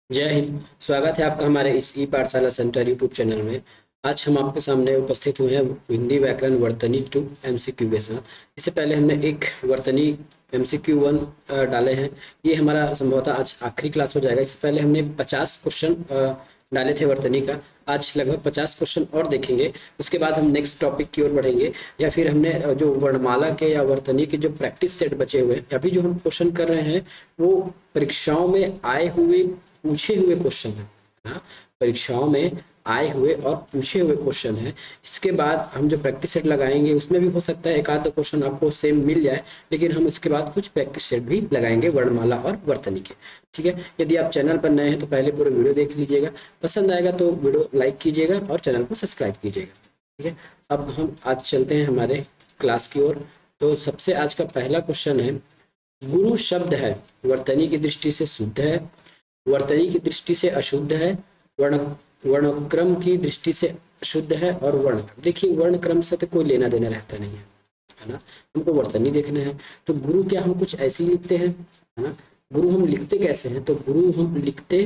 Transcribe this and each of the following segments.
जय हिंद। स्वागत है आपका हमारे इस ई पाठशाला सेंटर यूट्यूब चैनल में। आज हम आपके सामने उपस्थित हुए हैं हिंदी व्याकरण वर्तनी 2 एमसीक्यू के साथ। इससे पहले हमने एक वर्तनी एमसीक्यू 1 डाले हैं। ये हमारा संभवतः आज आखिरी क्लास हो जाएगा। इससे पहले हमने 50 क्वेश्चन डाले थे वर्तनी का। आज लगभग 50 क्वेश्चन और देखेंगे। उसके बाद हम नेक्स्ट टॉपिक की ओर बढ़ेंगे, या फिर हमने जो वर्णमाला के या वर्तनी के जो प्रैक्टिस सेट बचे हुए हैं, अभी जो हम क्वेश्चन कर रहे हैं वो परीक्षाओं में आए हुए पूछे हुए क्वेश्चन है ना। परीक्षाओं में आए हुए और पूछे हुए क्वेश्चन है। इसके बाद हम जो प्रैक्टिस सेट लगाएंगे उसमें भी हो सकता है एक आध क्वेश्चन आपको सेम मिल जाए, लेकिन हम उसके बाद कुछ प्रैक्टिस सेट भी लगाएंगे वर्णमाला और वर्तनी के। ठीक है, यदि आप चैनल पर नए हैं तो पहले पूरे वीडियो देख लीजिएगा, पसंद आएगा तो वीडियो लाइक कीजिएगा और चैनल को सब्सक्राइब कीजिएगा। ठीक है, अब हम आज चलते हैं हमारे क्लास की ओर। तो सबसे आज का पहला क्वेश्चन है, गुरु शब्द है वर्तनी की दृष्टि से शुद्ध है, वर्तनी की दृष्टि से अशुद्ध है, वर्ण वर्णक्रम की दृष्टि से अशुद्ध है और वर्ण, देखिए वर्ण क्रम से तो कोई लेना देना रहता नहीं है ना। हमको वर्तनी देखना है। तो गुरु क्या हम कुछ ऐसे ही लिखते हैं, है ना। गुरु हम लिखते कैसे हैं, तो गुरु हम लिखते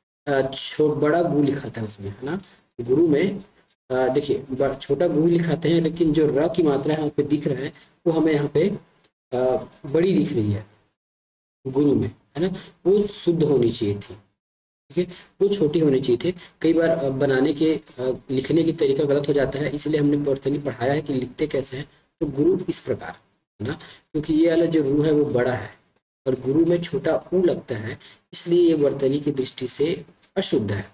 बड़ा गु लिखा था उसमें, है ना। गुरु में देखिए छोटा गु लिखाते हैं, लेकिन जो र की मात्रा यहाँ पे दिख रहा है वो हमें यहाँ पे बड़ी दिख रही है गुरु में, है ना। वो शुद्ध होनी चाहिए थी। ठीक है, वो छोटी होनी चाहिए थी। कई बार बनाने के लिखने की तरीका गलत हो जाता है, इसलिए हमने वर्तनी पढ़ाया है कि लिखते कैसे हैं। तो गुरु इस प्रकार, है ना, क्योंकि ये वाला जो रू है वो बड़ा है और गुरु में छोटा ऊ लगता है, इसलिए ये वर्तनी की दृष्टि से अशुद्ध है।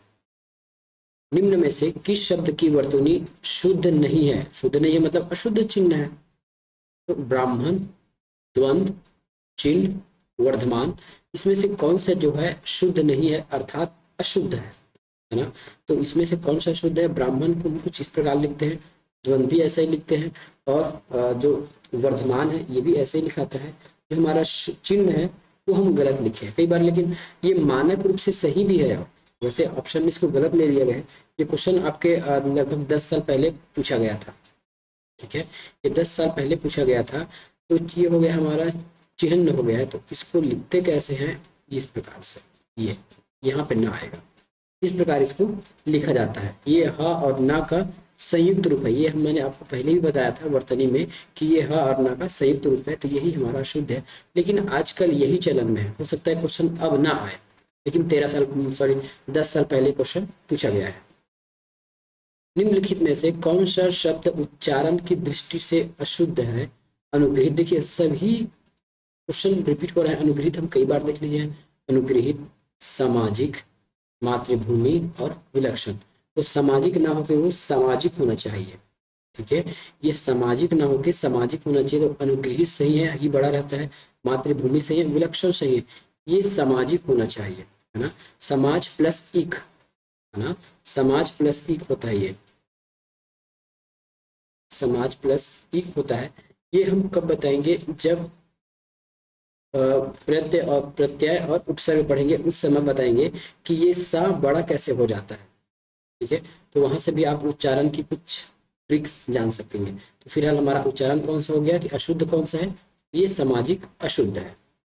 निम्न में से किस शब्द की वर्तनी शुद्ध नहीं है? शुद्ध नहीं है मतलब अशुद्ध चिन्ह है। तो ब्राह्मण, द्वंद्व, चिन्ह, वर्धमान, इसमें से कौन सा जो है शुद्ध नहीं है अर्थात अशुद्ध है ना। तो इसमें से कौन सा शुद्ध है? ब्राह्मण को हम कुछ इस प्रकार लिखते हैं, द्वंद्व भी ऐसा ही लिखते हैं, और जो वर्धमान है ये भी ऐसे ही लिखाता है। जो हमारा चिन्ह है वो हम गलत लिखे हैं कई बार, लेकिन ये मानक रूप से सही भी है। वैसे ऑप्शन में इसको गलत ले लिया गया है। ये क्वेश्चन आपके लगभग 10 साल पहले पूछा गया था। ठीक है, ये 10 साल पहले पूछा गया था। तो ये हो गया हमारा चिन्ह हो गया है। तो इसको लिखते कैसे हैं? इस प्रकार से, ये यहाँ पे ना आएगा, इस प्रकार इसको लिखा जाता है। ये ह और ना का संयुक्त रूप है। ये मैंने आपको पहले भी बताया था वर्तनी में कि ये ह और ना का संयुक्त रूप है, तो यही हमारा शुद्ध है। लेकिन आजकल यही चलन में है। हो सकता है क्वेश्चन अब ना आए, लेकिन 10 साल पहले क्वेश्चन पूछा गया है। निम्नलिखित में से कौन सा शब्द उच्चारण की दृष्टि से अशुद्ध है? अनुग्रहित, देखिए सभी क्वेश्चन रिपीट हो रहे हैं। अनुग्रहित हम कई बार देख लीजिए, अनुग्रहित, सामाजिक, मातृभूमि और विलक्षण। तो सामाजिक ना होकर वो सामाजिक होना चाहिए। ठीक है, ये सामाजिक ना होकर सामाजिक होना चाहिए। तो अनुग्रहित सही है, ये बड़ा रहता है। मातृभूमि सही है, विलक्षण सही है, ये सामाजिक होना चाहिए, है ना। समाज प्लस इक, है ना, समाज प्लस इक होता है। ये समाज प्लस इक होता है। ये हम कब बताएंगे? जब प्रत्यय और उपसर्ग पढ़ेंगे उस समय बताएंगे कि ये सा बड़ा कैसे हो जाता है। ठीक है, तो वहां से भी आप उच्चारण की कुछ ट्रिक्स जान सकेंगे। तो फिलहाल हमारा उच्चारण कौन सा हो गया कि अशुद्ध कौन सा है? ये सामाजिक अशुद्ध है।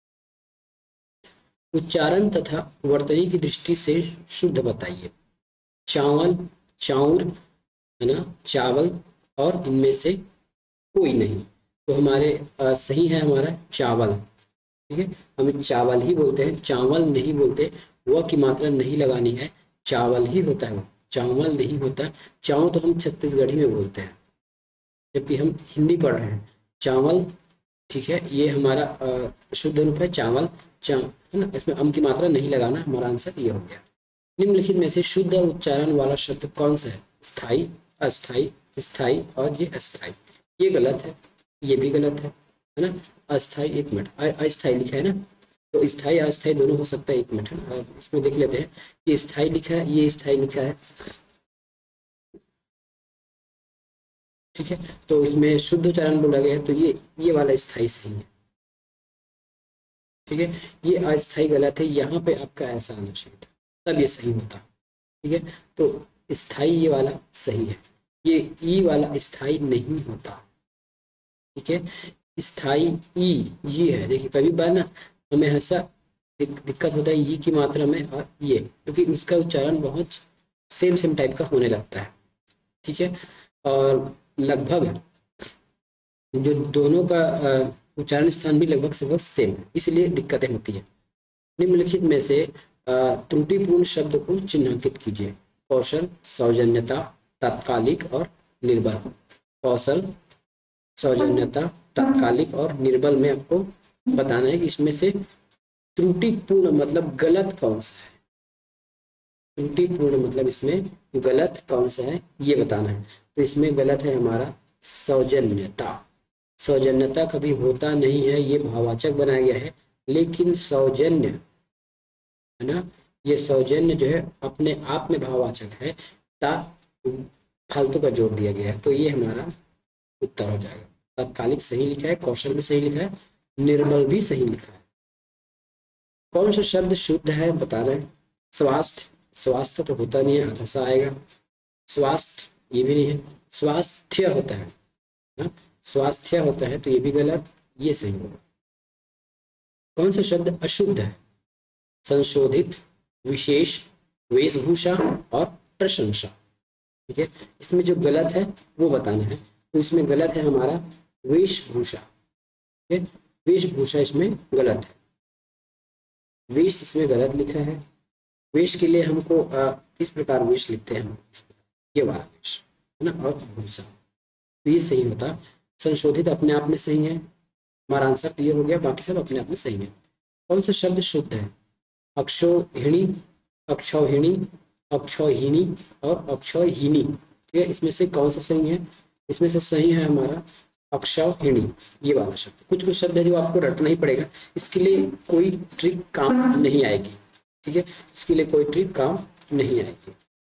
उच्चारण तथा वर्तनी की दृष्टि से शुद्ध बताइए। चावल, चाउर, है ना, चावल, और इनमें से कोई नहीं। तो हमारे सही है हमारा चावल। ठीक है, हम चावल ही बोलते हैं, चावल नहीं बोलते। व की मात्रा नहीं लगानी है, चावल ही होता है, वो चावल नहीं होता। चाव तो हम छत्तीसगढ़ी में बोलते हैं, जबकि हम हिंदी पढ़ रहे हैं। चावल, ठीक है, ये हमारा शुद्ध रूप है चावल, है ना। इसमें अम की मात्रा नहीं लगाना, हमारा आंसर ये हो गया। निम्नलिखित में से शुद्ध उच्चारण वाला शब्द कौन सा है? स्थाई, अस्थाई, स्थाई और ये अस्थाई। ये गलत है, ये भी गलत है ना। अस्थाई, एक मिनट, अस्थाई लिखा है ना, तो स्थाई अस्थाई दोनों हो सकता है। एक मिनट, है ना, इसमें देख लेते हैं। ये स्थाई लिखा है, ये स्थाई लिखा है। ठीक है, तो इसमें शुद्ध उच्चारण बोला गया है, तो ये वाला स्थाई सही है। ठीक है, ये अस्थाई गलत है, यहाँ पे आपका ऐसा आना चाहिए था, तब ये सही होता। ठीक है, तो स्थाई ये वाला सही है, ये ई वाला स्थाई नहीं होता। ठीक है, स्थाई ई ये है। देखिए कभी बार ना हमें हमेशा दिक्कत होता है ई की मात्रा में और ये, क्योंकि उसका उच्चारण बहुत सेम टाइप का होने लगता है। ठीक है, और लगभग जो दोनों का उच्चारण स्थान भी लगभग सेम है, इसलिए दिक्कतें होती है। निम्नलिखित में से त्रुटिपूर्ण शब्द को चिन्हांकित कीजिए। कौशल, सौजन्यता, तात्कालिक और निर्बल। कौशल, सौजन्यता, तात्कालिक और निर्बल में आपको बताना है कि इसमें से त्रुटिपूर्ण मतलब गलत कौन सा है। त्रुटिपूर्ण मतलब इसमें गलत कौन सा है ये बताना है। तो इसमें गलत है हमारा सौजन्यता। सौजन्यता कभी होता नहीं है, ये भाववाचक बनाया गया है, लेकिन सौजन्य है ना, ये सौजन्य जो है अपने आप में भाववाचक है, ता फालतू का जोड़ दिया गया है, तो ये हमारा उत्तर हो जाएगा। तात्कालिक सही लिखा है, कौशल भी सही लिखा है, निर्बल भी सही लिखा है। कौन सा शब्द शुद्ध है बताना है। स्वास्थ्य, स्वास्थ्य तो होता नहीं है, आधा सा आएगा। स्वास्थ्य ये भी नहीं है, स्वास्थ्य होता है ना? स्वास्थ्य होता है तो ये भी गलत, ये सही होगा। कौन सा शब्द अशुद्ध है। संशोधित, विशेष, वेशभूषा और प्रशंसा। ठीक है, इसमें जो गलत है वो बताना है। तो इसमें गलत है हमारा वेशभूषा। ठीक है, वेशभूषा इसमें गलत है। वेश इसमें गलत लिखा है। वेश के लिए हमको इस प्रकार वेश लिखते हैं हम, इस प्रकार, ये वाला वेश है ना, और भूषा, तो ये सही होता। संशोधित अपने आप में सही है, हमारा आंसर तो ये हो गया, बाकी सब अपने आप में सही है। कौन सा शब्द शुद्ध है। अक्षौहिणी, अक्षौहिणी, अक्षौहिणी और अक्षौहिणी। ठीक है, इसमें से कौन सा सही है। इसमें से सही है हमारा अक्षौहिणी, ये वाला शब्द। कुछ कुछ शब्द है जो आपको रटना ही पड़ेगा, इसके लिए कोई ट्रिक काम नहीं आएगी। ठीक है, इसके लिए कोई ट्रिक काम नहीं आएगी।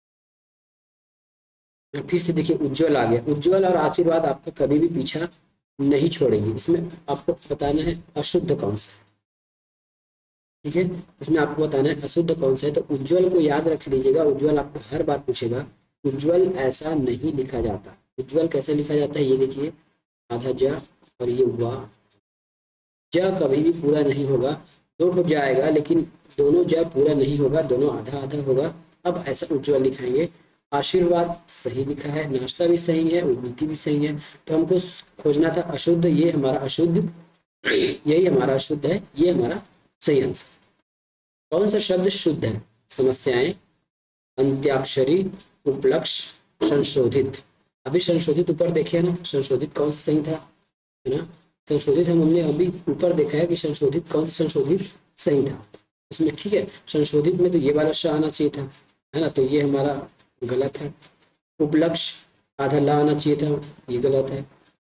फिर से देखिए उज्ज्वल आ गया। उज्ज्वल और आशीर्वाद आपका कभी भी पीछा नहीं छोड़ेगी। इसमें आपको बताना है अशुद्ध कौन सा है। ठीक है, इसमें आपको बताना है अशुद्ध कौन सा है। तो उज्ज्वल को याद रख लीजिएगा, उज्ज्वल आपको हर बार पूछेगा। उज्ज्वल ऐसा नहीं लिखा जाता। उज्ज्वल कैसे लिखा जाता है ये देखिए, आधा ज और ये हुआ ज कभी भी पूरा नहीं होगा, दो हो जाएगा लेकिन दोनों ज पूरा नहीं होगा, दोनों आधा आधा होगा। अब ऐसा उज्ज्वल लिखाएंगे। आशीर्वाद सही लिखा है, नाश्ता भी सही है, उन्नति भी सही है। तो हमको खोजना था अशुद्ध, ये हमारा अशुद्ध, यही हमारा अशुद्ध है, ये हमारा सही आंसर। कौन सा शब्द शुद्ध है। समस्याएं, अंत्याक्षरी, उपलक्ष्य, संशोधित। अभी संशोधित ऊपर देखे ना, संशोधित कौन सा सही था, है ना। संशोधित हमने अभी ऊपर देखा है कि संशोधित कौन सा संशोधित सही था उसमें। ठीक है, संशोधित में तो ये वाला श आना चाहिए था, है ना, तो ये हमारा गलत है। उपलक्ष्य आधा ला आना चाहिए था, ये गलत है।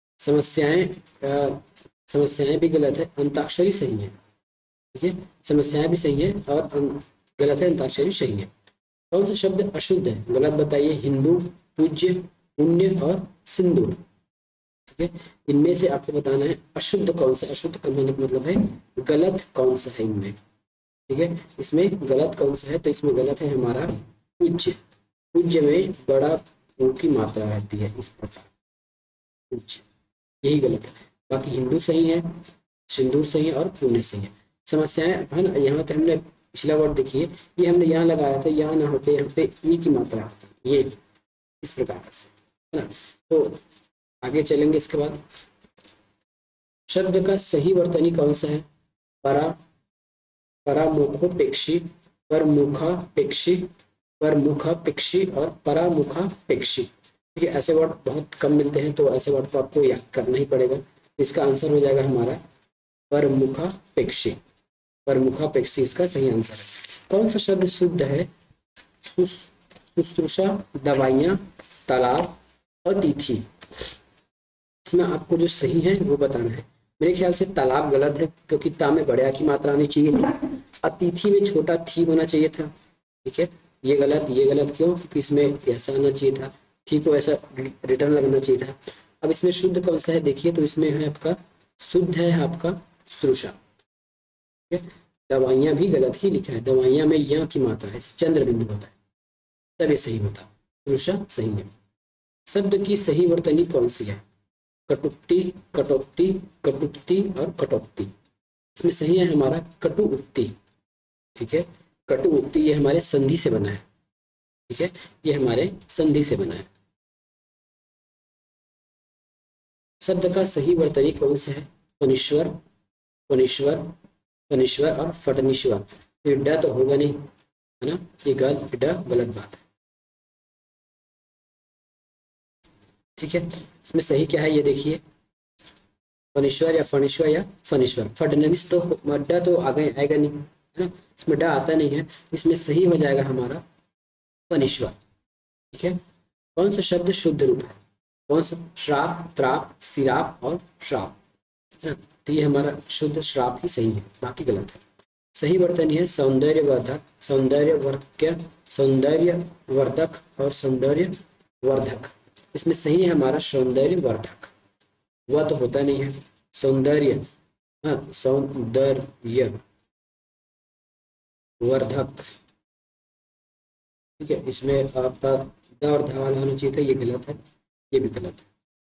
समस्याएं भी गलत है, अंताक्षरी सही है। ठीक है, समस्याएं भी सही है और गलत है, अंताक्षरी सही है। कौन सा शब्द अशुद्ध है गलत बताइए। हिंदू, पूज्य, पुण्य और सिंदूर। ठीक है, इनमें से आपको बताना है अशुद्ध कौन सा। अशुद्ध का मतलब है गलत कौन सा है इनमें। ठीक है, इसमें गलत कौन सा है, तो इसमें गलत है हमारा पूज्य। पूज्य में बड़ा ऊ की मात्रा रहती है, इस प्रकार पूज्य, यही गलत है। बाकी हिंदू सही है, सिंदूर सही है और पुण्य सही है। समस्याएं है ना, यहाँ पे हमने पिछला वर्ड देखिए, ये हमने यहाँ लगाया था, यहाँ ना होते, यहाँ पे ई की मात्रा होती है, ये इस प्रकार से, है ना। तो आगे चलेंगे। इसके बाद शब्द का सही वर्तनी कौन सा है। परा, परामुखोपेक्षी, परमुखापेक्षी, परमुखापेक्षी और परामुखापेक्षी। ठीक है, ऐसे वर्ड बहुत कम मिलते हैं, तो ऐसे वर्ड को आपको याद करना ही पड़ेगा। तो इसका आंसर हो जाएगा हमारा परमुखापेक्षी। परमुखापेक्षी इसका सही आंसर है। कौन सा शब्द शुद्ध है। शुश्रूषा, दवाइयाँ, तालाब, अतिथि। इसमें आपको जो सही है वो बताना है। मेरे ख्याल से तालाब गलत है, क्योंकि ता में बड़े आ की मात्रा आनी चाहिए थी। अतिथि में छोटा थी होना चाहिए था। ठीक है, ये गलत। ये गलत क्यों, क्योंकि इसमें ऐसा आना चाहिए था, थी को ऐसा रिटर्न लगना चाहिए था। अब इसमें शुद्ध कौन सा है देखिए, तो इसमें है आपका शुद्ध है आपका श्रुषा। ठीक है, दवाइयाँ भी गलत ही लिखा है, दवाइयाँ में य की मात्रा है, चंद्र बिंदु होता है, तब ये सही होता। श्रुषा सही है। शब्द की सही वर्तनी कौन सी है। कटुक्ति, कटोक्ति, कटुक्ति और कटोक्ति। इसमें सही है हमारा कटु उक्ति। ठीक है। कटु उक्ति ये हमारे संधि से बना है, ठीक है, ये हमारे संधि से बना है। शब्द का सही वर्तनी कौन सा है? फणीश्वर, फणीश्वर, फणीश्वर और फटनीश्वर। ये ड तो होगा नहीं, है ना, ये गलत बात है, ठीक है। इसमें सही क्या है ये देखिए, फणीश्वर या फणीश्वर या फणीश्वर। फडनवीस तो ड तो आगे आएगा नहीं, है ना, इसमें ड आता नहीं है, इसमें सही हो जाएगा हमारा फणीश्वर, ठीक है। कौन सा शब्द शुद्ध रूप है? कौन सा? श्राप, त्राप, सिराप और श्राप, है ना, तो ये हमारा शुद्ध श्राप ही सही है, बाकी गलत है। सही वर्तनी है सौंदर्यवर्धक, सौंदर्यवर्धक, सौंदर्यवर्धक और सौंदर्यवर्धक। इसमें सही है हमारा सौंदर्यवर्धक, वह तो होता नहीं है, सौंदर्य, हाँ, सौंदर्यवर्धक, ठीक है। इसमें आपका द और ध वाला होना चाहिए था, ये गलत है, ये भी गलत है।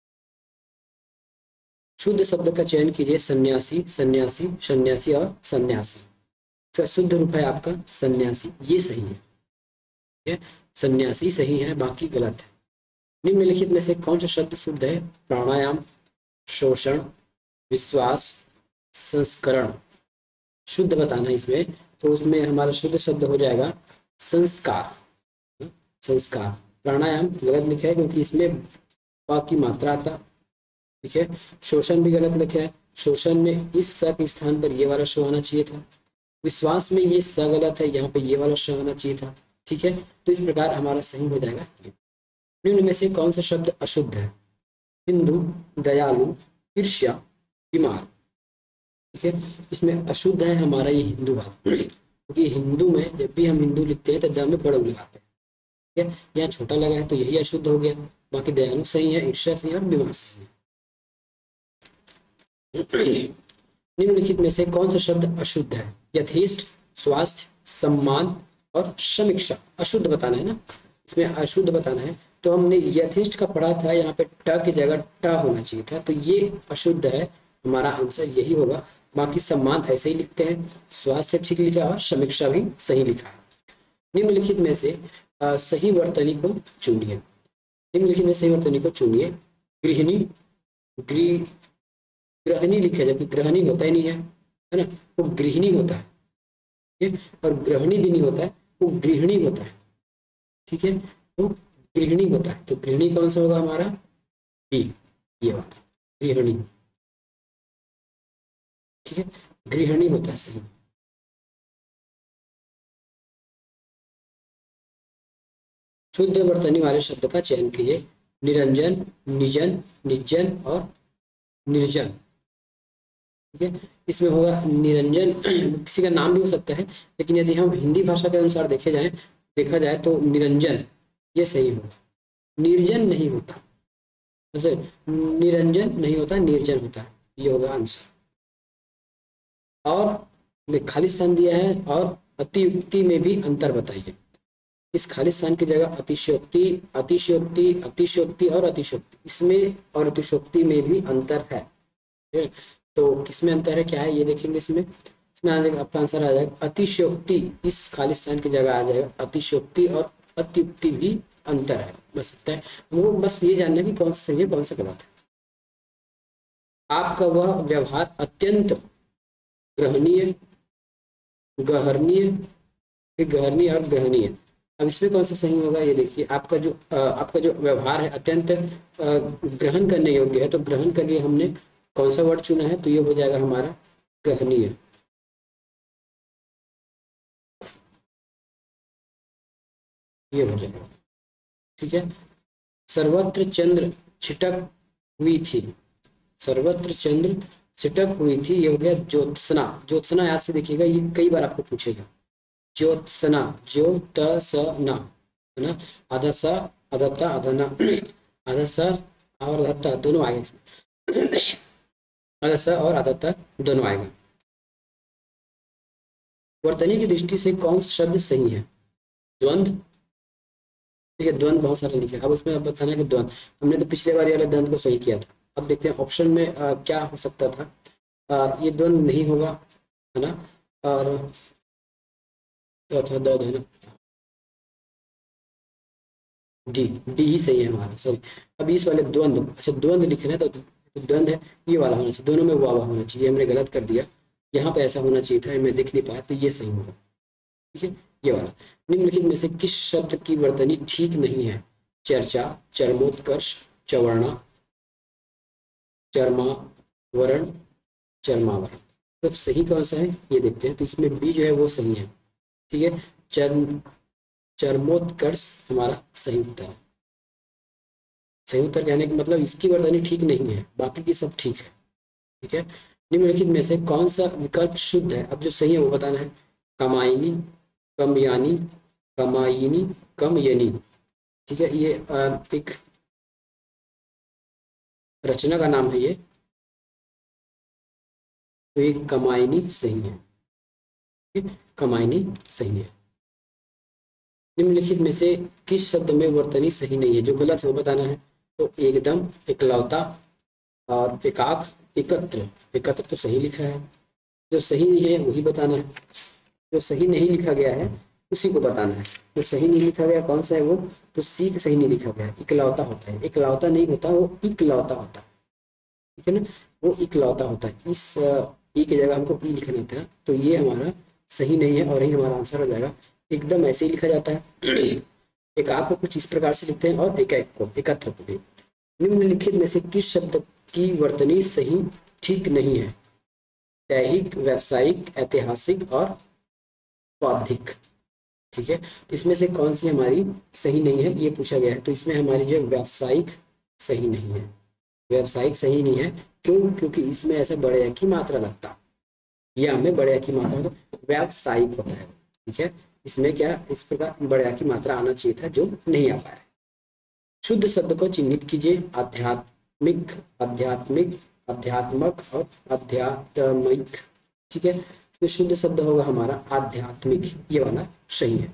शुद्ध शब्द का चयन कीजिए, सन्यासी, सन्यासी, सन्यासी और सन्यासी। इसका शुद्ध रूप है आपका सन्यासी, ये सही है, ठीक है, सन्यासी सही है, बाकी गलत है। निम्नलिखित में से कौन सा शब्द शुद्ध है? प्राणायाम, शोषण, विश्वास, संस्करण। शुद्ध बताना है इसमें, तो उसमें हमारा शुद्ध शब्द हो जाएगा संस्कार, संस्कार। प्राणायाम गलत लिखा है क्योंकि इसमें प की मात्रा आता, ठीक है। शोषण भी गलत लिखा है, शोषण में इस स के स्थान पर ये वाला श आना चाहिए था। विश्वास में ये स गलत है, यहाँ पे ये वाला श आना चाहिए था, ठीक है। तो इस प्रकार हमारा सही हो जाएगा ये। निम्न में से कौन सा शब्द अशुद्ध है? हिंदू, दयालु, ईर्ष्या, बीमार, ठीक है। इसमें अशुद्ध है हमारा ये हिंदू वाला, क्योंकि हिंदू में जब भी हम हिंदू लिखते हैं तो द में बड़ा लगाते हैं, ठीक है। यहाँ छोटा लगा है तो यही अशुद्ध हो गया, बाकी दयालु सही है, ईर्ष्या सही है और बीमार सही है। निम्नलिखित में से कौन सा शब्द अशुद्ध है? यथेष्ट, स्वास्थ्य, सम्मान और समीक्षा। अशुद्ध बताना है ना, इसमें अशुद्ध बताना है, तो हमने यथेष्ट का पढ़ा था, यहाँ पे ट की जगह ट होना चाहिए था, तो ये अशुद्ध है, हमारा आंसर यही होगा। बाकी सम्मान ऐसे ही लिखते हैं, स्वास्थ्य ठीक लिखा और समीक्षा भी सही लिखा है। निम्नलिखित में से सही वर्तनी को चुनिए, निम्नलिखित में सही वर्तनी को चुनिए। गृहिणी, ग्रहणी लिखा है, जबकि ग्रहणी होता ही नहीं है, है ना, वो गृहिणी होता है, ठीक है, और ग्रहणी भी नहीं होता है, वो गृहिणी होता है, ठीक है, वो गृहिणी होता है। तो गृहिणी कौन सा होगा हमारा? बी, ये वाला गृहिणी, ठीक है, गृहिणी होता है सही। शुद्ध वर्तनी वाले शब्द का चयन कीजिए। निरंजन, निजन, निजन और निर्जन, ठीक है। इसमें होगा निरंजन, किसी का नाम भी हो सकता है, लेकिन यदि हम हिंदी भाषा के अनुसार देखा जाए तो निरंजन ये सही होगा, निर्जन नहीं होता, वैसे निरंजन नहीं होता, निर्जन होता है, ये होगा आंसर। और खाली स्थान दिया है, और अतियुक्ति में भी अंतर बताइए। इस खाली स्थान की जगह अतिशयोक्ति, अतिशयोक्ति, अतिशयोक्ति और अतिशयोक्ति, इसमें और अतिशयोक्ति में भी अंतर है, तो किसमें अंतर है, क्या है ये देखेंगे। इसमें आ जाएगा आपका आंसर आ जाएगा अतिशयोक्ति, इस खाली स्थान की जगह आ जाएगा अतिशयोक्ति, और अत्युक्ति भी अंतर है, बस इतना है। वो बस ये जानना है कि कौन सा सही है कौन सा गलत है। आपका वह व्यवहार अत्यंत ग्रहणीय, गहरणीय, गहरणीय और ग्रहणीय। अब इसमें कौन सा सही होगा ये देखिए। आपका जो व्यवहार है अत्यंत ग्रहण करने योग्य है, तो ग्रहण के लिए हमने कौन सा वर्ड चुना है, तो ये हो जाएगा हमारा ग्रहणीय, ये हो जाएगा, ठीक है। सर्वत्र चंद्र छिटक हुई थी, सर्वत्र चंद्र छिटक हुई थी, ये हो गया ज्योत्सना। ज्योत्सना याद से देखिएगा, ये कई बार आपको पूछेगा। ज्योत्सना, ज्योत्सना, है ना, आधा सा, आधा अधना, आधा सा और आधा दोनों आएगा इसमें, आधा सा और आधा दोनों आएगा। वर्तनी की दृष्टि से कौन सा शब्द सही है? द्वंद्व, ठीक है, द्वंद्व बहुत सारे लिखे। अब उसमें अब बताना कि द्वंद्व, हमने तो पिछले बार वाले द्वंद्व को सही किया था। अब देखते हैं ऑप्शन में क्या हो सकता था। ये द्वंद्व नहीं होगा, है ना, और चौथा द है ना, डी, डी ही सही है हमारा, सॉरी। अब इस वाले द्वंद्व, अच्छा द्वंद्व लिखना है तो द्वंद्व है ये वाला होना चाहिए, दोनों में वावा होना चाहिए, हमने गलत कर दिया, यहाँ पे ऐसा होना चाहिए था, मैं देख नहीं पाया, तो ये सही होगा, ठीक है ये वाला। निम्नलिखित में से किस शब्द की वर्तनी ठीक नहीं है? चर्चा, चरमोत्कर्ष, चवर्णा, चरमावरण, चरमावरण। तो सही कौन सा है ये देखते हैं, तो इसमें बी जो है वो सही है, ठीक है। चरमोत्कर्ष हमारा सही उत्तर है। सही उत्तर कहने का मतलब इसकी वर्तनी ठीक नहीं है, बाकी की सब ठीक है, ठीक है। निम्नलिखित में से कौन सा विकल्प शुद्ध है? अब जो सही है वो बताना है। कमाइनी, कमयानी, कमाइनी, कमयनी, ठीक है। ये एक रचना का नाम है ये, तो ये कमाइनी सही है, ठीक है? कमाइनी सही है। निम्नलिखित में से किस शब्द में वर्तनी सही नहीं है? जो गलत है वो बताना है। तो एकदम, इकलौता और एकाक, एकत्र। एकत्र तो सही लिखा है, जो सही नहीं है वही बताना है, जो सही नहीं लिखा गया है उसी को बताना है। जो सही नहीं लिखा गया कौन सा है वो? तो सी सही नहीं लिखा गया है, इकलौता होता है, इकलौता नहीं होता, वो इकलौता होता है, ठीक है ना, वो इकलौता होता है। इस ई की जगह हमको ई लिखना था, तो ये हमारा सही नहीं है और यही हमारा आंसर हो जाएगा। एकदम ऐसे ही लिखा जाता है, एकाक को कुछ इस प्रकार से लिखते हैं और एकाक को, एकत्र को भी। निम्नलिखित में से किस शब्द की वर्तनी सही ठीक नहीं है? दैहिक, व्यावसायिक, ऐतिहासिक और बौद्धिक, ठीक है। इसमें से कौन सी हमारी सही नहीं है ये पूछा गया है, तो इसमें हमारी जो व्यावसायिक सही नहीं है, व्यावसायिक सही नहीं है। क्यों? क्योंकि इसमें ऐसा बड़े की मात्रा लगता, यह हमें बड़े की मात्रा होता, व्यावसायिक होता है, ठीक है। इसमें क्या इस प्रकार बड़े की मात्रा आना चाहिए था, जो नहीं आ पाया। शुद्ध शब्द को चिन्हित कीजिए। आध्यात्मिक, आध्यात्मिक, अध्यात्मक और आध्यात्मिक, ठीक है। तो शुद्ध शब्द होगा हमारा आध्यात्मिक, ये वाला सही है।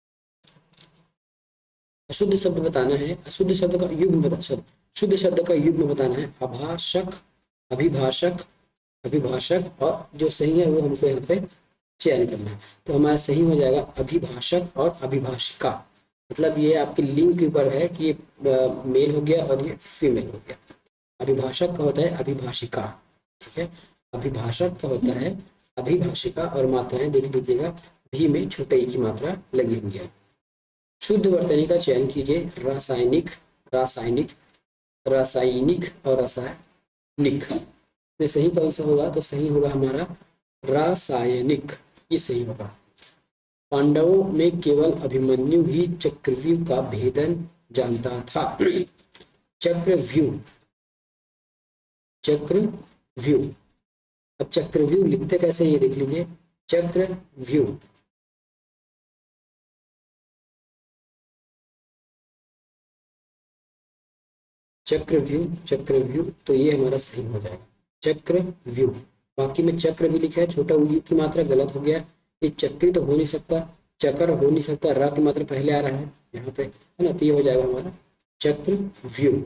अशुद्ध शब्द बताना है, अशुद्ध शब्द का युग्म बता, शुद्ध शब्द का युग्म बताना है। अभाषक, अभिभाषक, अभिभाषक, और जो सही है वो हमको यहाँ पे चयन करना है। तो हमारा सही हो जाएगा अभिभाषक और अभिभाषिका, मतलब ये आपके लिंग के ऊपर है कि ये मेल हो गया और ये फीमेल हो गया। अभिभाषक का होता है अभिभाषिका, ठीक है। अभिभाषक का होता है अभिभाषिका, और मात्राएं देख लीजिएगा, भी में छोटे ई की मात्रा लगी हुई है। शुद्ध वर्तनी का चयन कीजिए। रासायनिक, रासायनिक, रासायनिक और रासायनिक में सही कौन सा होगा? तो सही होगा हमारा रासायनिक, ये सही होगा। पांडवों में केवल अभिमन्यु ही चक्रव्यूह का भेदन जानता था। चक्रव्यूह, चक्रव्यूह, अब चक्रव्यूह लिखते कैसे ये देख लीजिए। चक्रव्यूह, चक्रव्यूह, चक्रव्यूह, तो ये हमारा सही हो जाएगा चक्रव्यूह। बाकी में चक्र भी लिखा है, छोटा यू की मात्रा गलत हो गया, ये चक्री तो हो नहीं सकता, चक्र हो नहीं सकता, र की मात्रा पहले आ रहा है यहाँ पे, है ना, तो ये हो जाएगा हमारा चक्रव्यूह।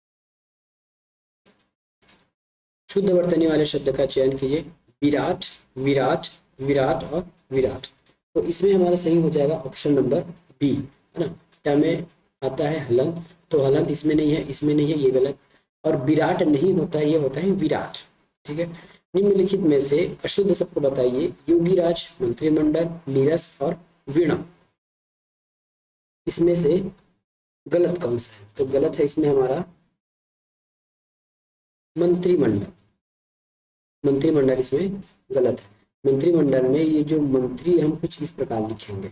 शुद्ध वर्तनी वाले शब्द का चयन कीजिए। विराट, विराट, विराट और विराट, तो इसमें हमारा सही हो जाएगा ऑप्शन नंबर बी, है ना। ट में आता है हलंत, तो हलंत इसमें नहीं है, इसमें नहीं है, ये गलत। और विराट नहीं होता है, ये होता है विराट, ठीक है। निम्नलिखित में से अशुद्ध सबको बताइए। योगीराज, मंत्रिमंडल, नीरस और वीणा, इसमें से गलत कौन सा है? तो गलत है इसमें हमारा मंत्रिमंडल, मंत्रिमंडल इसमें गलत है। मंत्रिमंडल में ये जो मंत्री हम कुछ इस प्रकार लिखेंगे,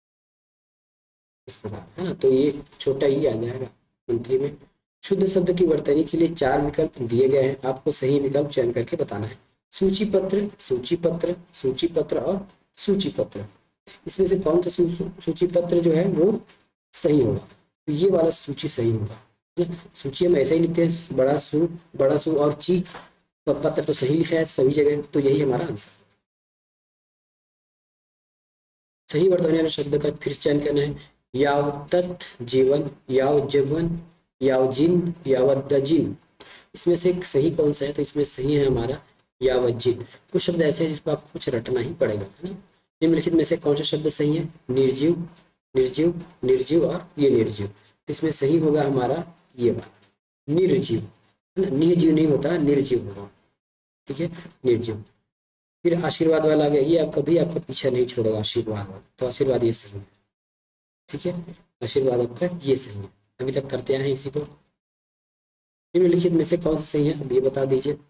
इस प्रकार, है ना, तो ये छोटा ही आ जाएगा मंत्री में। शुद्ध शब्द की वर्तनी के लिए 4 विकल्प दिए गए हैं, आपको सही विकल्प चयन करके बताना है। सूची पत्र, सूची पत्र, सूची पत्र और सूची पत्र, इसमें से कौन सा सूची पत्र जो है वो सही होगा? तो ये वाला सूची सही होगा, है ना। सूची हम ऐसे ही लिखते हैं, बड़ा सू और ची, तो पत्र तो सही लिखा है सभी जगह, तो यही हमारा आंसर। सही वर्तनी वाले शब्द का फिर चयन करना है। यावत्त जीवन, याव जीवन, यावजिन, यावद्दजिन, इसमें से सही कौन सा है? तो इसमें सही है हमारा यावज्जिन। कुछ शब्द ऐसे हैं जिसको आपको कुछ रटना ही पड़ेगा, है ना। निम्नलिखित में से कौन सा शब्द सही है? निर्जीव, निर्जीव, निर्जीव और ये निर्जीव। इसमें सही होगा हमारा ये वाला निर्जीव, है ना। निर्जीव नहीं होता, निर्जीव होगा, ठीक है, निर्जीव। फिर आशीर्वाद वाला आ गया, ये आप कभी आपका पीछा नहीं छोड़ेगा, आशीर्वाद वाला, तो आशीर्वाद ये सही है, ठीक है, आशीर्वाद आपका ये सही है। अभी तक करते आए हैं इसी को। निम्नलिखित में से कौन सा सही है, अब ये बता दीजिए।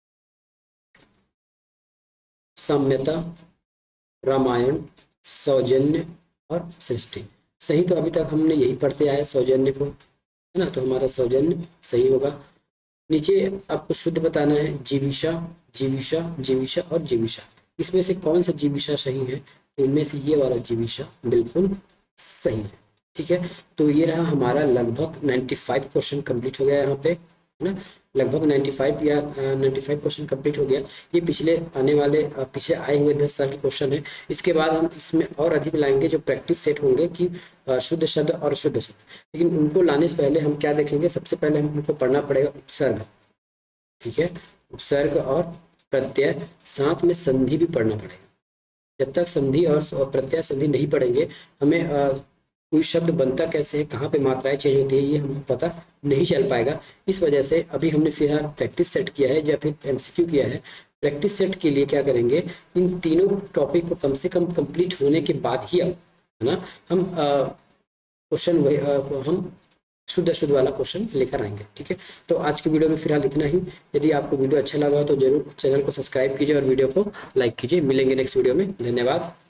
साम्यता, रामायण, सौजन्य और सृष्टि। सही तो अभी तक हमने यही पढ़ते आए सौजन्य को, है ना, तो हमारा सौजन्य सही होगा। नीचे आपको शुद्ध बताना है, जीविशा, जीविशा, जीविशा और जीविशा। इसमें से कौन सा जीविशा सही है? तो इनमें से ये वाला जीविशा बिल्कुल सही है, ठीक है। तो ये रहा हमारा लगभग 95 क्वेश्चन कंप्लीट हो गया यहाँ पे, है ना, लगभग 95 या 95 क्वेश्चन कंप्लीट हो गया। ये पिछले आने वाले पीछे आए हुए 10 साल के क्वेश्चन है। इसके बाद हम इसमें और अधिक लाएंगे जो प्रैक्टिस सेट होंगे कि शुद्ध शब्द और अशुद्ध शब्द, लेकिन उनको लाने से पहले हम क्या देखेंगे, सबसे पहले हमको पढ़ना पड़ेगा उपसर्ग, ठीक है, उपसर्ग और प्रत्यय, साथ में संधि भी पढ़ना पड़ेगा। जब तक संधि और प्रत्यय संधि नहीं पढ़ेंगे, हमें कोई शब्द बनता कैसे है, कहाँ पे मात्राएं चेंज होती है, ये हमको पता नहीं चल पाएगा। इस वजह से अभी हमने फिलहाल प्रैक्टिस सेट किया है या फिर एमसीक्यू किया है। प्रैक्टिस सेट के लिए क्या करेंगे, इन तीनों टॉपिक को कम से कम कंप्लीट होने के बाद ही, है ना, हम क्वेश्चन हम शुद्ध शुद्ध वाला क्वेश्चन लेकर आएंगे, ठीक है। तो आज की वीडियो में फिलहाल इतना ही। यदि आपको वीडियो अच्छा लगा तो जरूर चैनल को सब्सक्राइब कीजिए और वीडियो को लाइक कीजिए। मिलेंगे नेक्स्ट वीडियो में, धन्यवाद।